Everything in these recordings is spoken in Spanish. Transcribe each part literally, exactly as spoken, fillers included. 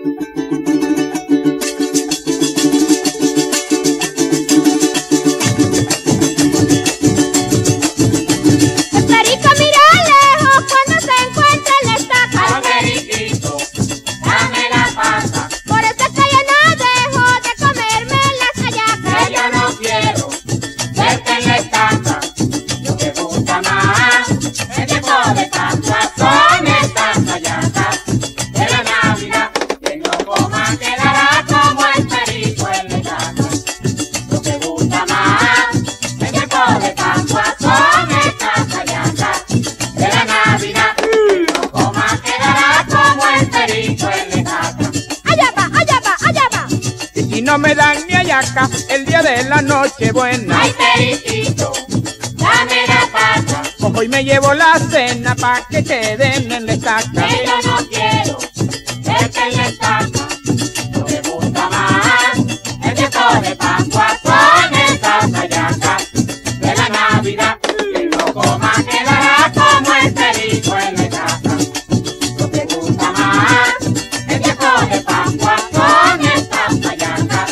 No me dan mi hallaca el día de la noche buena. Ay, periquito, dame la pata. Hoy me llevo la cena pa' que queden en la estaca. Que yo no quiero verte en la estaca. No me gusta más el tiempo de Pascua con estas hallacas de la Navidad. Que no coma quedará como el perico en la estaca. No me gusta más el tiempo de Pascua con estas hallacas.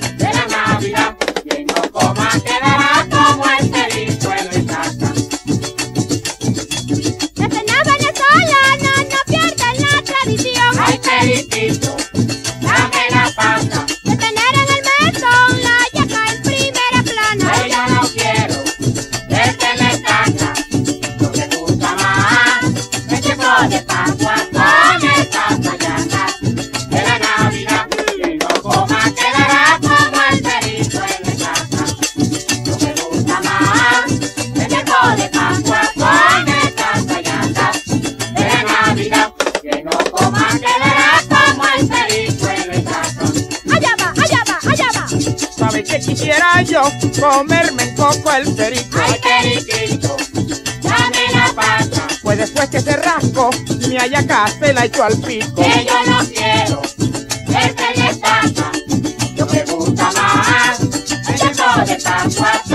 Periquito, dame la pata. De tener en el mesón la hallaca en primera plana. Que yo no quiero verte en la estaca. No me gusta más el tiempo de Pascua con estas hallacas de la Navidad. Que no coma quedará como el perico en la estaca. No me gusta más el tiempo de Pascua con estas hallacas de la Navidad. Que no coma quedará. ¿Sabe qué quisiera yo? Comerme en coco el perico. Ay, periquito, dame la pata. Pues después que se rasco, mi hallaca se la echo al pico. Que yo no quiero verte en la estaca. Yo me gusta más el tiempo de Pascua.